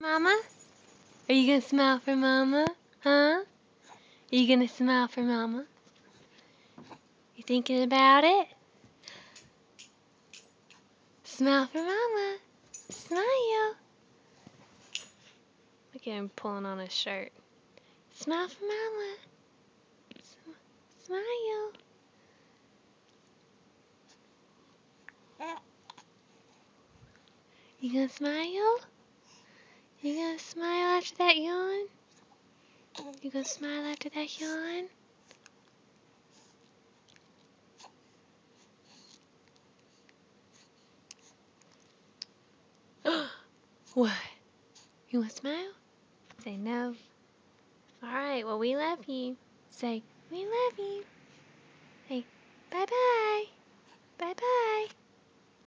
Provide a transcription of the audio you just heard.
Mama? Are you gonna smile for Mama? Huh? Are you gonna smile for Mama? You thinking about it? Smile for Mama. Smile. Look at him pulling on his shirt. Smile for Mama. Smile. You gonna smile? You gonna smile after that yawn? You gonna smile after that yawn? What? You wanna smile? Say no. Alright, well we love you. Say, we love you. Say, bye-bye. Bye-bye.